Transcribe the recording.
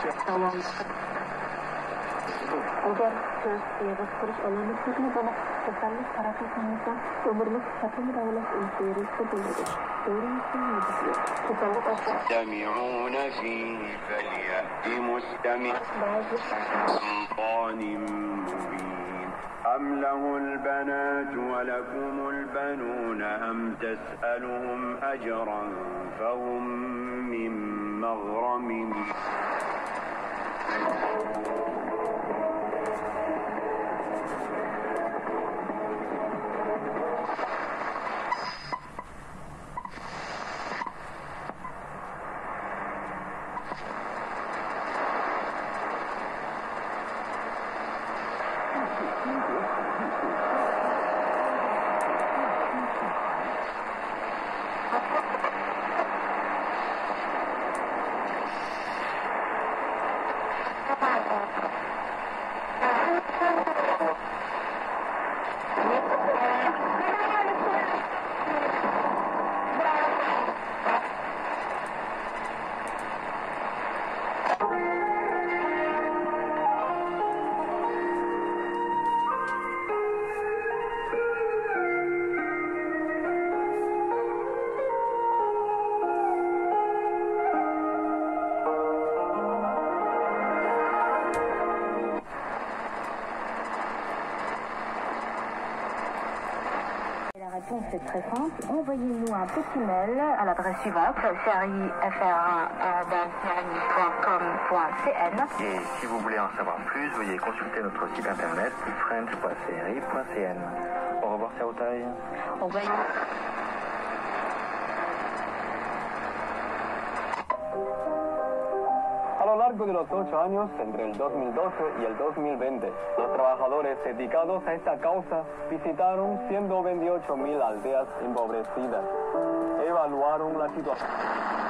Agar siz yig'iz qurish alomatlarini bo'lib, kasallik tarafidan umrlik fatul davlat inferiyatsiya bo'ladi. يستمعون فيه فليأت مستمع سلطان مبين أم له البنات ولكم البنون أم تسألهم أجرا فهم من مغرم C'est très simple. Envoyez-nous un petit mail à l'adresse suivante serifr1@com.cn. Et si vous voulez en savoir plus, veuillez consulter notre site internet french.cri.cn. Au revoir, Saotai. Au revoir. A lo largo de los 8 años, entre el 2012 y el 2020, los trabajadores dedicados a esta causa visitaron 128.000 aldeas empobrecidas. Evaluaron la situación.